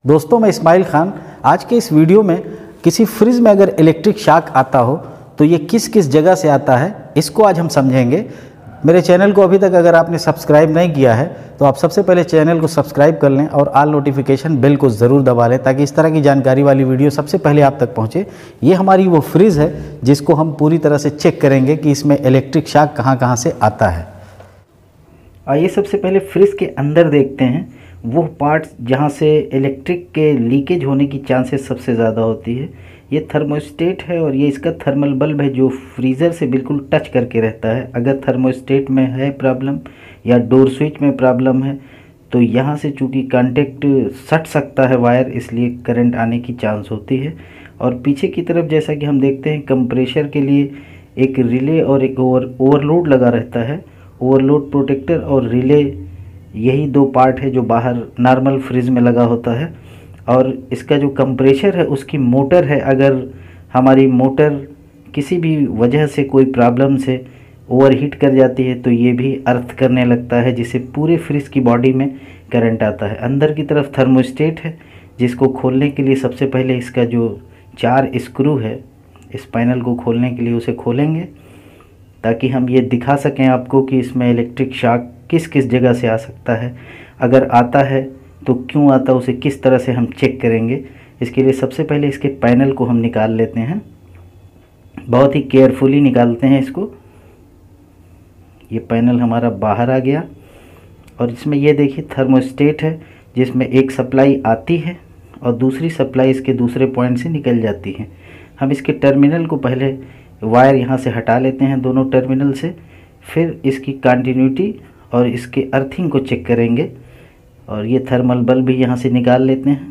दोस्तों, मैं इस्माइल खान। आज के इस वीडियो में किसी फ्रिज में अगर इलेक्ट्रिक शॉक आता हो तो ये किस किस जगह से आता है, इसको आज हम समझेंगे। मेरे चैनल को अभी तक अगर आपने सब्सक्राइब नहीं किया है तो आप सबसे पहले चैनल को सब्सक्राइब कर लें और ऑल नोटिफिकेशन बेल को ज़रूर दबा लें ताकि इस तरह की जानकारी वाली वीडियो सबसे पहले आप तक पहुंचे। ये हमारी वो फ्रिज है जिसको हम पूरी तरह से चेक करेंगे कि इसमें इलेक्ट्रिक शॉक कहाँ कहाँ से आता है। आइए सबसे पहले फ्रिज के अंदर देखते हैं वो पार्ट्स जहाँ से इलेक्ट्रिक के लीकेज होने की चांसेस सबसे ज़्यादा होती है। ये थर्मोस्टेट है और ये इसका थर्मल बल्ब है जो फ्रीज़र से बिल्कुल टच करके रहता है। अगर थर्मोस्टेट में है प्रॉब्लम या डोर स्विच में प्रॉब्लम है तो यहाँ से चूँकि कांटेक्ट सट सकता है वायर, इसलिए करंट आने की चांस होती है। और पीछे की तरफ जैसा कि हम देखते हैं कंप्रेशर के लिए एक रिले और एक ओवरलोड लगा रहता है। ओवरलोड प्रोटेक्टर और रिले, यही दो पार्ट है जो बाहर नॉर्मल फ्रिज में लगा होता है। और इसका जो कंप्रेशर है उसकी मोटर है, अगर हमारी मोटर किसी भी वजह से कोई प्रॉब्लम से ओवरहीट कर जाती है तो ये भी अर्थ करने लगता है, जिससे पूरे फ्रिज की बॉडी में करंट आता है। अंदर की तरफ थर्मोस्टेट है जिसको खोलने के लिए सबसे पहले इसका जो 4 स्क्रू है, इस पैनल को खोलने के लिए उसे खोलेंगे ताकि हम ये दिखा सकें आपको कि इसमें इलेक्ट्रिक शॉक किस किस जगह से आ सकता है। अगर आता है तो क्यों आता है, उसे किस तरह से हम चेक करेंगे। इसके लिए सबसे पहले इसके पैनल को हम निकाल लेते हैं, बहुत ही केयरफुली निकालते हैं इसको। ये पैनल हमारा बाहर आ गया और इसमें ये देखिए थर्मोस्टेट है जिसमें एक सप्लाई आती है और दूसरी सप्लाई इसके दूसरे पॉइंट से निकल जाती है। हम इसके टर्मिनल को पहले वायर यहाँ से हटा लेते हैं दोनों टर्मिनल से, फिर इसकी कंटिन्यूटी और इसके अर्थिंग को चेक करेंगे। और ये थर्मल बल्ब भी यहाँ से निकाल लेते हैं।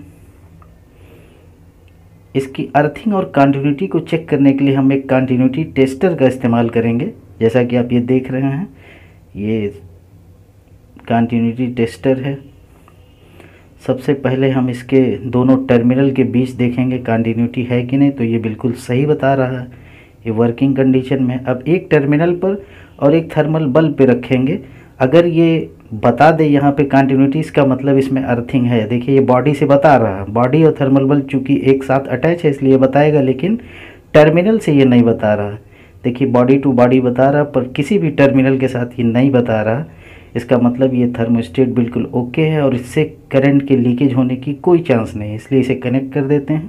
इसकी अर्थिंग और कंटिन्यूटी को चेक करने के लिए हम एक कंटिन्यूटी टेस्टर का इस्तेमाल करेंगे। जैसा कि आप ये देख रहे हैं, ये कंटिन्यूटी टेस्टर है। सबसे पहले हम इसके दोनों टर्मिनल के बीच देखेंगे कंटिन्यूटी है कि नहीं, तो ये बिल्कुल सही बता रहा है, ये वर्किंग कंडीशन में। अब एक टर्मिनल पर और एक थर्मल बल्ब पे रखेंगे। अगर ये बता दे यहाँ पे कंटिन्यूटी, इसका मतलब इसमें अर्थिंग है। देखिए ये बॉडी से बता रहा है, बॉडी और थर्मल बल्ब चूँकि एक साथ अटैच है इसलिए बताएगा, लेकिन टर्मिनल से ये नहीं बता रहा। देखिए बॉडी टू बॉडी बता रहा पर किसी भी टर्मिनल के साथ ये नहीं बता रहा। इसका मतलब ये थर्मोस्टेट बिल्कुल ओके है और इससे करंट के लीकेज होने की कोई चांस नहीं है, इसलिए इसे कनेक्ट कर देते हैं।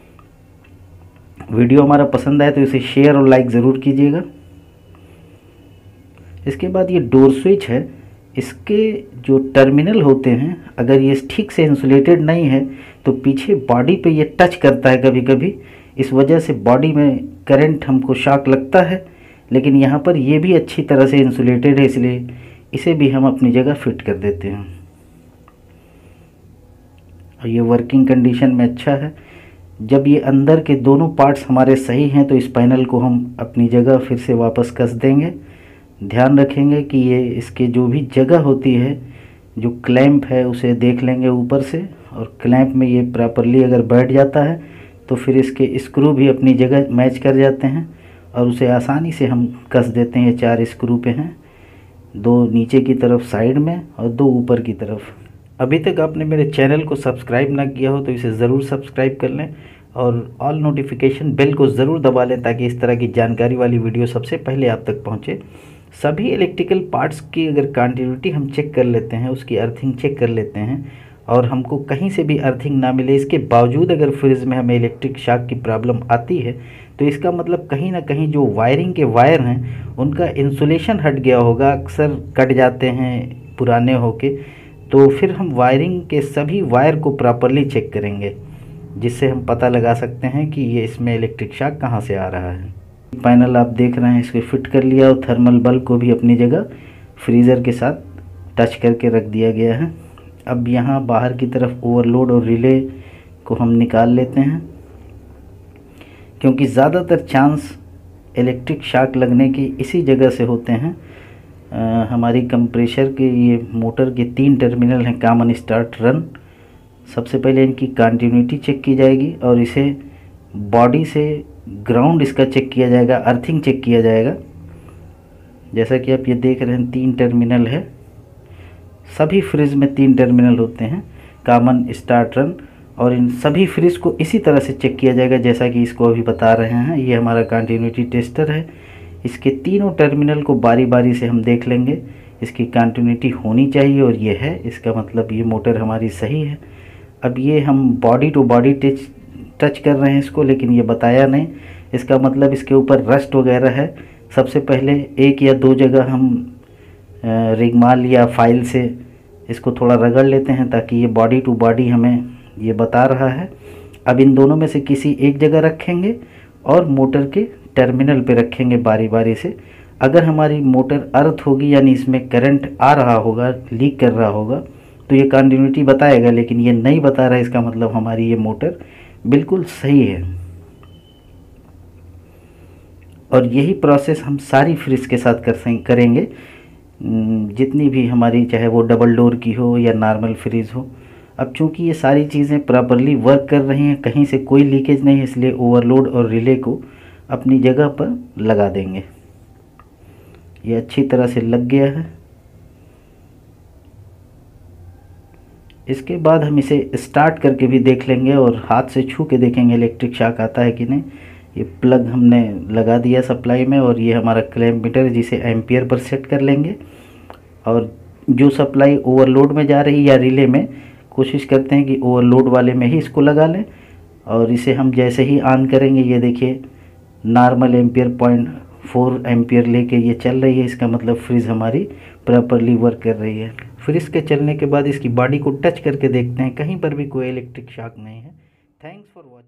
वीडियो हमारा पसंद आए तो इसे शेयर और लाइक ज़रूर कीजिएगा। इसके बाद ये डोर स्विच है, इसके जो टर्मिनल होते हैं अगर ये ठीक से इंसुलेटेड नहीं है तो पीछे बॉडी पे ये टच करता है कभी कभी, इस वजह से बॉडी में करंट हमको शॉक लगता है। लेकिन यहाँ पर ये भी अच्छी तरह से इंसुलेटेड है, इसलिए इसे भी हम अपनी जगह फिट कर देते हैं। और ये वर्किंग कंडीशन में अच्छा है। जब ये अंदर के दोनों पार्ट्स हमारे सही हैं तो इस पैनल को हम अपनी जगह फिर से वापस कस देंगे। ध्यान रखेंगे कि ये इसके जो भी जगह होती है, जो क्लैंप है उसे देख लेंगे ऊपर से, और क्लैंप में ये प्रॉपरली अगर बैठ जाता है तो फिर इसके स्क्रू भी अपनी जगह मैच कर जाते हैं और उसे आसानी से हम कस देते हैं। 4 स्क्रू पे हैं, 2 नीचे की तरफ साइड में और 2 ऊपर की तरफ। अभी तक आपने मेरे चैनल को सब्सक्राइब ना किया हो तो इसे ज़रूर सब्सक्राइब कर लें और ऑल नोटिफिकेशन बेल को ज़रूर दबा लें ताकि इस तरह की जानकारी वाली वीडियो सबसे पहले आप तक पहुंचे। सभी इलेक्ट्रिकल पार्ट्स की अगर कंटिन्यूटी हम चेक कर लेते हैं, उसकी अर्थिंग चेक कर लेते हैं और हमको कहीं से भी अर्थिंग ना मिले, इसके बावजूद अगर फ्रिज में हमें इलेक्ट्रिक शॉक की प्रॉब्लम आती है तो इसका मतलब कहीं ना कहीं जो वायरिंग के वायर हैं उनका इंसुलेशन हट गया होगा। अक्सर कट जाते हैं पुराने होके, तो फिर हम वायरिंग के सभी वायर को प्रॉपरली चेक करेंगे जिससे हम पता लगा सकते हैं कि ये इसमें इलेक्ट्रिक शॉक कहाँ से आ रहा है। पैनल आप देख रहे हैं, इसको फिट कर लिया और थर्मल बल्ब को भी अपनी जगह फ्रीज़र के साथ टच करके रख दिया गया है। अब यहाँ बाहर की तरफ ओवरलोड और रिले को हम निकाल लेते हैं, क्योंकि ज़्यादातर चांस इलेक्ट्रिक शॉक लगने की इसी जगह से होते हैं। हमारी कंप्रेशर के ये मोटर के 3 टर्मिनल हैं, कॉमन स्टार्ट रन। सबसे पहले इनकी कंटिन्यूटी चेक की जाएगी और इसे बॉडी से ग्राउंड इसका चेक किया जाएगा, अर्थिंग चेक किया जाएगा। जैसा कि आप ये देख रहे हैं 3 टर्मिनल है, सभी फ्रिज में 3 टर्मिनल होते हैं, कॉमन स्टार्ट रन और इन सभी फ्रिज को इसी तरह से चेक किया जाएगा जैसा कि इसको अभी बता रहे हैं। ये हमारा कंटिन्यूटी टेस्टर है। इसके तीनों टर्मिनल को बारी बारी से हम देख लेंगे, इसकी कंटिन्यूटी होनी चाहिए और ये है, इसका मतलब ये मोटर हमारी सही है। अब ये हम बॉडी टू बॉडी टच कर रहे हैं इसको, लेकिन ये बताया नहीं, इसका मतलब इसके ऊपर रस्ट वगैरह है। सबसे पहले 1 या 2 जगह हम रिगमाल या फाइल से इसको थोड़ा रगड़ लेते हैं ताकि ये बॉडी टू बॉडी हमें ये बता रहा है। अब इन दोनों में से किसी एक जगह रखेंगे और मोटर के टर्मिनल पे रखेंगे बारी बारी से। अगर हमारी मोटर अर्थ होगी यानी इसमें करंट आ रहा होगा, लीक कर रहा होगा, तो ये कंटिन्यूटी बताएगा, लेकिन ये नहीं बता रहा है, इसका मतलब हमारी ये मोटर बिल्कुल सही है। और यही प्रोसेस हम सारी फ्रिज के साथ करेंगे, जितनी भी हमारी, चाहे वो डबल डोर की हो या नॉर्मल फ्रिज हो। अब चूंकि ये सारी चीज़ें प्रॉपरली वर्क कर रही हैं, कहीं से कोई लीकेज नहीं है, इसलिए ओवरलोड और रिले को अपनी जगह पर लगा देंगे। ये अच्छी तरह से लग गया है। इसके बाद हम इसे स्टार्ट करके भी देख लेंगे और हाथ से छू के देखेंगे इलेक्ट्रिक शॉक आता है कि नहीं। ये प्लग हमने लगा दिया सप्लाई में और ये हमारा क्लैंप मीटर है जिसे एम्पियर पर सेट कर लेंगे। और जो सप्लाई ओवरलोड में जा रही या रिले में, कोशिश करते हैं कि ओवरलोड वाले में ही इसको लगा लें। और इसे हम जैसे ही ऑन करेंगे, ये देखिए नॉर्मल एम्पियर 0.4 एम्पियर लेके ये चल रही है, इसका मतलब फ्रिज हमारी प्रॉपरली वर्क कर रही है। फ्रिज के चलने के बाद इसकी बॉडी को टच करके देखते हैं, कहीं पर भी कोई इलेक्ट्रिक शॉक नहीं है। Thanks for watching.